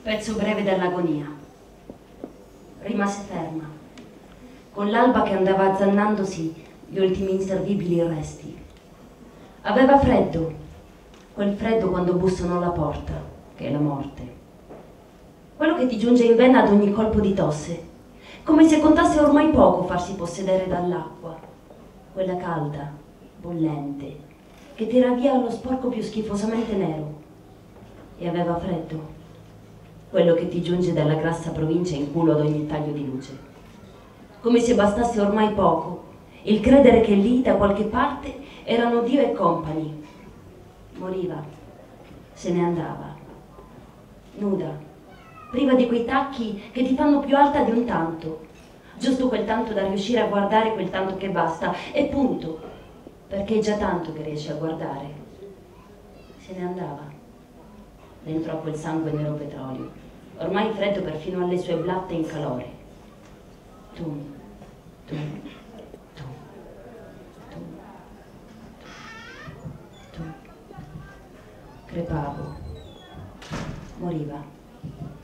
Pezzo breve dell'agonia. Rimase ferma, con l'alba che andava azzannandosi gli ultimi inservibili resti. Aveva freddo, quel freddo quando bussano alla porta, che è la morte. Quello che ti giunge in vena ad ogni colpo di tosse, come se contasse ormai poco farsi possedere dall'acqua, quella calda, bollente, che tira via lo sporco più schifosamente nero. E aveva freddo, quello che ti giunge dalla grassa provincia in culo ad ogni taglio di luce, come se bastasse ormai poco il credere che lì da qualche parte erano Dio e compagni. Moriva, se ne andava, nuda, priva di quei tacchi che ti fanno più alta di un tanto, giusto quel tanto da riuscire a guardare quel tanto che basta, e punto, perché è già tanto che riesci a guardare. Se ne andava, dentro a quel sangue nero petrolio, ormai freddo perfino alle sue blatte in calore. Tu, crepavo, moriva.